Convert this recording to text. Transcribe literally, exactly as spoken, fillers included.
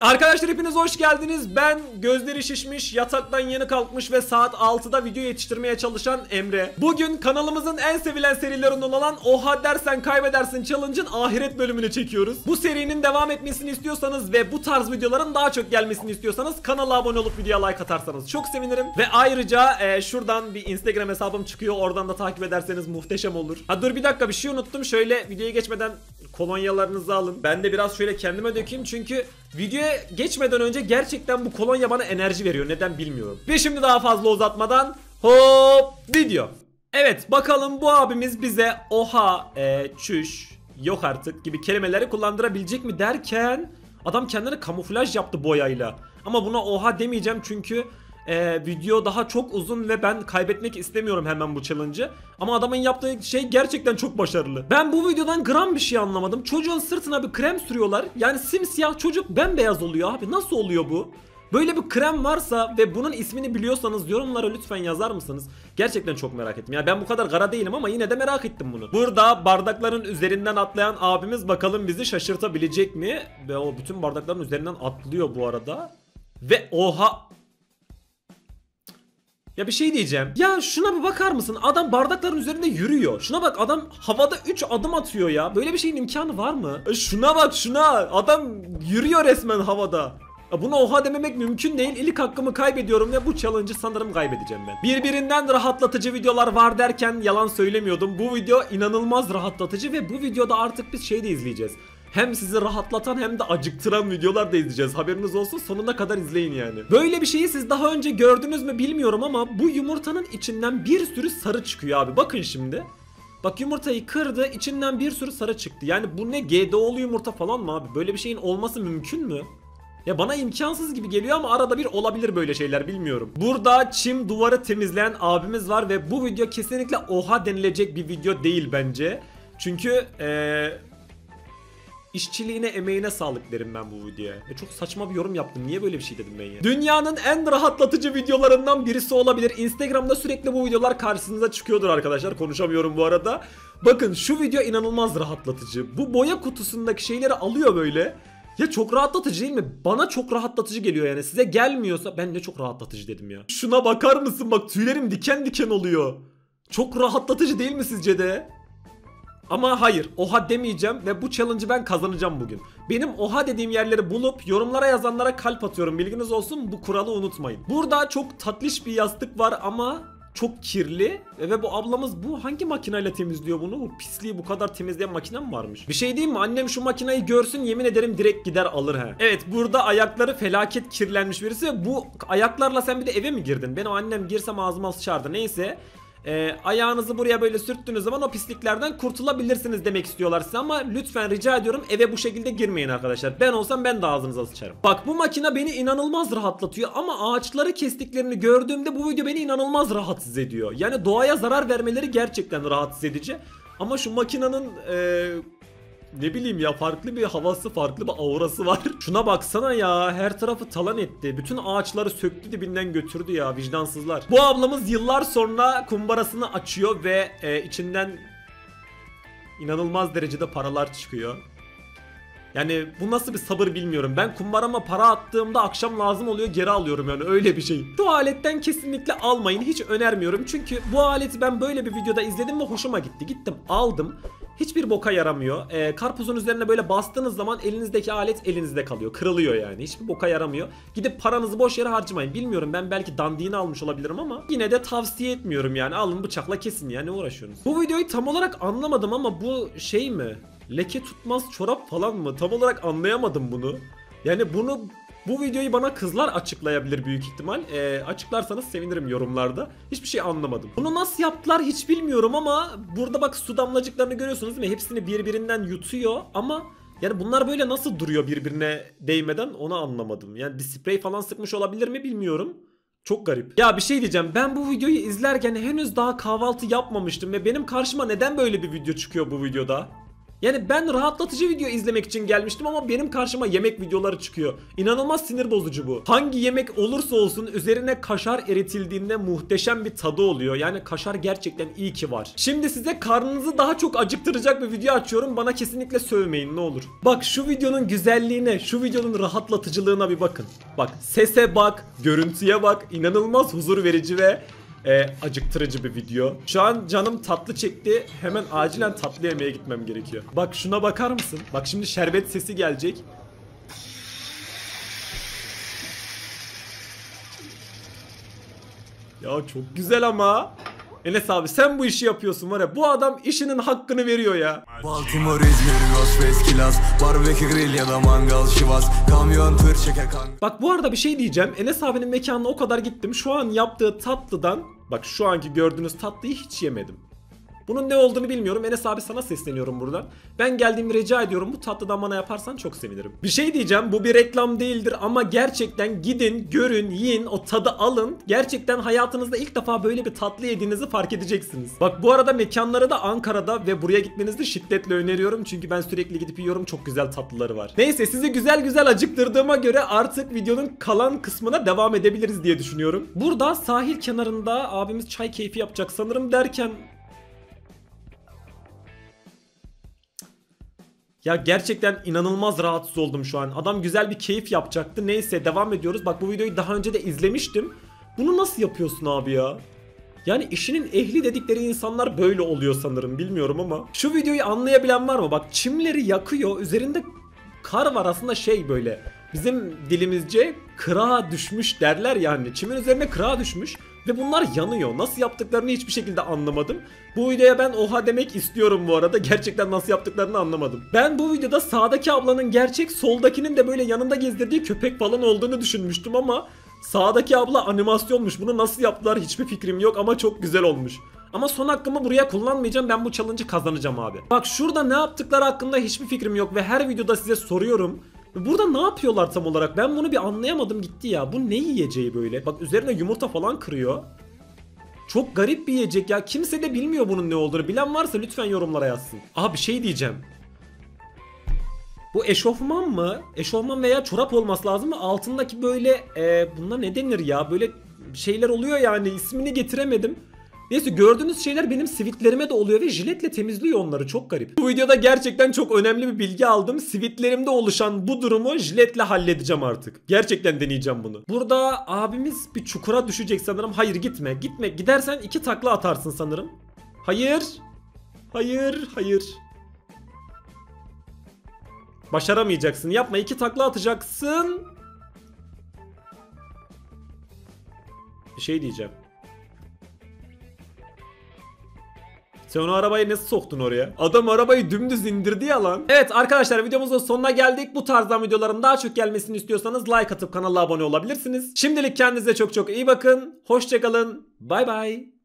Arkadaşlar hepiniz hoş geldiniz. Ben gözleri şişmiş, yataktan yeni kalkmış ve saat altıda video yetiştirmeye çalışan Emre. Bugün kanalımızın en sevilen serilerinden olan Oha dersen kaybedersin challenge'ın ahiret bölümünü çekiyoruz. Bu serinin devam etmesini istiyorsanız ve bu tarz videoların daha çok gelmesini istiyorsanız kanala abone olup videoya like atarsanız çok sevinirim. Ve ayrıca e, şuradan bir Instagram hesabım çıkıyor, oradan da takip ederseniz muhteşem olur. Ha dur bir dakika, bir şey unuttum. Şöyle videoya geçmeden kolonyalarınızı alın. Ben de biraz şöyle kendime dökeyim çünkü videoya geçmeden önce gerçekten bu kolonya bana enerji veriyor. Neden bilmiyorum. Ve şimdi daha fazla uzatmadan hop video. Evet bakalım bu abimiz bize oha, e, çüş, yok artık gibi kelimeleri kullandırabilecek mi derken adam kendine kamuflaj yaptı boyayla. Ama buna oha demeyeceğim çünkü Ee, video daha çok uzun ve ben kaybetmek istemiyorum hemen bu challenge'ı. Ama adamın yaptığı şey gerçekten çok başarılı. Ben bu videodan gram bir şey anlamadım. Çocuğun sırtına bir krem sürüyorlar. Yani simsiyah çocuk bembeyaz oluyor abi. Nasıl oluyor bu? Böyle bir krem varsa ve bunun ismini biliyorsanız yorumlara lütfen yazar mısınız? Gerçekten çok merak ettim. Yani ben bu kadar kara değilim ama yine de merak ettim bunu. Burada bardakların üzerinden atlayan abimiz bakalım bizi şaşırtabilecek mi? Ve o bütün bardakların üzerinden atlıyor bu arada. Ve oha... Ya bir şey diyeceğim. Ya şuna bir bakar mısın? Adam bardakların üzerinde yürüyor. Şuna bak, adam havada üç adım atıyor ya. Böyle bir şeyin imkanı var mı? E şuna bak şuna. Adam yürüyor resmen havada. Ya buna oha dememek mümkün değil. İlk hakkımı kaybediyorum ve bu challenge'ı sanırım kaybedeceğim ben. Birbirinden rahatlatıcı videolar var derken yalan söylemiyordum. Bu video inanılmaz rahatlatıcı ve bu videoda artık biz şey de izleyeceğiz. Hem sizi rahatlatan hem de acıktıran videolar da izleyeceğiz. Haberiniz olsun, sonuna kadar izleyin yani. Böyle bir şeyi siz daha önce gördünüz mü bilmiyorum ama bu yumurtanın içinden bir sürü sarı çıkıyor abi. Bakın şimdi. Bak yumurtayı kırdı, içinden bir sürü sarı çıktı. Yani bu ne, G D O'lu yumurta falan mı abi? Böyle bir şeyin olması mümkün mü? Ya bana imkansız gibi geliyor ama arada bir olabilir böyle şeyler, bilmiyorum. Burada çim duvarı temizleyen abimiz var ve bu video kesinlikle oha denilecek bir video değil bence. Çünkü eee... İşçiliğine, emeğine sağlık derim ben bu videoya. Ve çok saçma bir yorum yaptım. Niye böyle bir şey dedim ben ya? Dünyanın en rahatlatıcı videolarından birisi olabilir. Instagram'da sürekli bu videolar karşınıza çıkıyordur arkadaşlar. Konuşamıyorum bu arada. Bakın şu video inanılmaz rahatlatıcı. Bu boya kutusundaki şeyleri alıyor böyle. Ya çok rahatlatıcı değil mi? Bana çok rahatlatıcı geliyor yani. Size gelmiyorsa ben de çok rahatlatıcı dedim ya. Şuna bakar mısın? Bak tüylerim diken diken oluyor. Çok rahatlatıcı değil mi sizce de? Ama hayır, oha demeyeceğim ve bu challenge'ı ben kazanacağım bugün. Benim oha dediğim yerleri bulup yorumlara yazanlara kalp atıyorum, bilginiz olsun, bu kuralı unutmayın. Burada çok tatlış bir yastık var ama çok kirli ve bu ablamız bu hangi makineyle temizliyor bunu? Bu pisliği bu kadar temizleyen makine mi varmış? Bir şey diyeyim mi? Annem şu makineyi görsün, yemin ederim direkt gider alır he. Evet, burada ayakları felaket kirlenmiş birisi. Bu ayaklarla sen bir de eve mi girdin? Benim annem girsem ağzıma sıçardı. Neyse. Ee, ayağınızı buraya böyle sürttüğünüz zaman o pisliklerden kurtulabilirsiniz demek istiyorlar size ama lütfen rica ediyorum eve bu şekilde girmeyin arkadaşlar. Ben olsam ben de ağzınıza sıçarım. Bak bu makine beni inanılmaz rahatlatıyor ama ağaçları kestiklerini gördüğümde bu video beni inanılmaz rahatsız ediyor. Yani doğaya zarar vermeleri gerçekten rahatsız edici. Ama şu makinenin ee, ne bileyim ya, farklı bir havası, farklı bir aurası var. Şuna baksana ya, her tarafı talan etti. Bütün ağaçları söktü, dibinden götürdü ya, vicdansızlar. Bu ablamız yıllar sonra kumbarasını açıyor ve e, içinden inanılmaz derecede paralar çıkıyor. Yani bu nasıl bir sabır bilmiyorum. Ben kumbarama para attığımda akşam lazım oluyor, geri alıyorum yani, öyle bir şey. Şu aletten kesinlikle almayın, hiç önermiyorum. Çünkü bu aleti ben böyle bir videoda izledim ve hoşuma gitti. Gittim aldım. Hiçbir boka yaramıyor. Ee, karpuzun üzerine böyle bastığınız zaman elinizdeki alet elinizde kalıyor. Kırılıyor yani. Hiçbir boka yaramıyor. Gidip paranızı boş yere harcamayın. Bilmiyorum, ben belki dandiğini almış olabilirim ama yine de tavsiye etmiyorum yani. Alın bıçakla kesin yani, uğraşıyorsunuz. Bu videoyu tam olarak anlamadım ama bu şey mi? Leke tutmaz çorap falan mı? Tam olarak anlayamadım bunu. Yani bunu... Bu videoyu bana kızlar açıklayabilir büyük ihtimal. Ee, açıklarsanız sevinirim yorumlarda. Hiçbir şey anlamadım. Bunu nasıl yaptılar hiç bilmiyorum ama burada bak su damlacıklarını görüyorsunuz değil mi? Hepsini birbirinden yutuyor ama yani bunlar böyle nasıl duruyor birbirine değmeden, onu anlamadım. Yani bir sprey falan sıkmış olabilir mi bilmiyorum. Çok garip. Ya bir şey diyeceğim. Ben bu videoyu izlerken henüz daha kahvaltı yapmamıştım ve benim karşıma neden böyle bir video çıkıyor bu videoda? Yani ben rahatlatıcı video izlemek için gelmiştim ama benim karşıma yemek videoları çıkıyor. İnanılmaz sinir bozucu bu. Hangi yemek olursa olsun üzerine kaşar eritildiğinde muhteşem bir tadı oluyor. Yani kaşar gerçekten iyi ki var. Şimdi size karnınızı daha çok acıktıracak bir video açıyorum. Bana kesinlikle sövmeyin ne olur. Bak şu videonun güzelliğine, şu videonun rahatlatıcılığına bir bakın. Bak sese bak, görüntüye bak. İnanılmaz huzur verici ve E, acıktırıcı bir video. Şu an canım tatlı çekti. Hemen acilen tatlı yemeğe gitmem gerekiyor. Bak şuna bakar mısın? Bak şimdi şerbet sesi gelecek. Ya çok güzel ama. Enes abi sen bu işi yapıyorsun var ya. Bu adam işinin hakkını veriyor ya. Baltimore, İzmir, Los Veskilas, barbekü grill ya da mangal şivas, kamyon tır çeker kan. Bak bu arada bir şey diyeceğim. Enes abinin mekanına o kadar gittim. Şu an yaptığı tatlıdan, bak şu anki gördüğünüz tatlıyı hiç yemedim. Bunun ne olduğunu bilmiyorum. Enes abi sana sesleniyorum buradan. Ben geldiğimi rica ediyorum. Bu tatlıdan bana yaparsan çok sevinirim. Bir şey diyeceğim. Bu bir reklam değildir ama gerçekten gidin, görün, yiyin, o tadı alın. Gerçekten hayatınızda ilk defa böyle bir tatlı yediğinizi fark edeceksiniz. Bak bu arada mekanları da Ankara'da ve buraya gitmenizi şiddetle öneriyorum. Çünkü ben sürekli gidip yiyorum. Çok güzel tatlıları var. Neyse sizi güzel güzel acıktırdığıma göre artık videonun kalan kısmına devam edebiliriz diye düşünüyorum. Burada sahil kenarında abimiz çay keyfi yapacak sanırım derken... Ya gerçekten inanılmaz rahatsız oldum şu an. Adam güzel bir keyif yapacaktı. Neyse devam ediyoruz. Bak bu videoyu daha önce de izlemiştim. Bunu nasıl yapıyorsun abi ya? Yani işinin ehli dedikleri insanlar böyle oluyor sanırım. Bilmiyorum ama. Şu videoyu anlayabilen var mı? Bak çimleri yakıyor. Üzerinde kar var aslında şey böyle. Bizim dilimizce kırağa düşmüş derler yani. Çimin üzerine kırağa düşmüş. Ve bunlar yanıyor. Nasıl yaptıklarını hiçbir şekilde anlamadım. Bu videoya ben oha demek istiyorum bu arada. Gerçekten nasıl yaptıklarını anlamadım. Ben bu videoda sağdaki ablanın gerçek, soldakinin de böyle yanında gezdirdiği köpek falan olduğunu düşünmüştüm ama sağdaki abla animasyonmuş. Bunu nasıl yaptılar hiçbir fikrim yok ama çok güzel olmuş. Ama son hakkımı buraya kullanmayacağım. Ben bu challenge'ı kazanacağım abi. Bak şurada ne yaptıkları hakkında hiçbir fikrim yok ve her videoda size soruyorum. Burada ne yapıyorlar tam olarak? Ben bunu bir anlayamadım gitti ya. Bu ne yiyeceği böyle? Bak üzerine yumurta falan kırıyor. Çok garip bir yiyecek ya. Kimse de bilmiyor bunun ne olduğunu. Bilen varsa lütfen yorumlara yazsın. Aha bir şey diyeceğim. Bu eşofman mı? Eşofman veya çorap olması lazım mı? Altındaki böyle e, buna ne denir ya? Böyle şeyler oluyor yani. İsmini getiremedim. Neyse gördüğünüz şeyler benim sivitlerime de oluyor ve jiletle temizliyor onları. Çok garip. Bu videoda gerçekten çok önemli bir bilgi aldım. Sivitlerimde oluşan bu durumu jiletle halledeceğim artık. Gerçekten deneyeceğim bunu. Burada abimiz bir çukura düşecek sanırım. Hayır gitme gitme. Gidersen iki takla atarsın sanırım. Hayır. Hayır hayır. Başaramayacaksın. Yapma, iki takla atacaksın. Bir şey diyeceğim. Sen o arabayı nasıl soktun oraya? Adam arabayı dümdüz indirdi ya lan. Evet arkadaşlar videomuzun sonuna geldik. Bu tarzdan videoların daha çok gelmesini istiyorsanız like atıp kanala abone olabilirsiniz. Şimdilik kendinize çok çok iyi bakın. Hoşçakalın. Bay bay.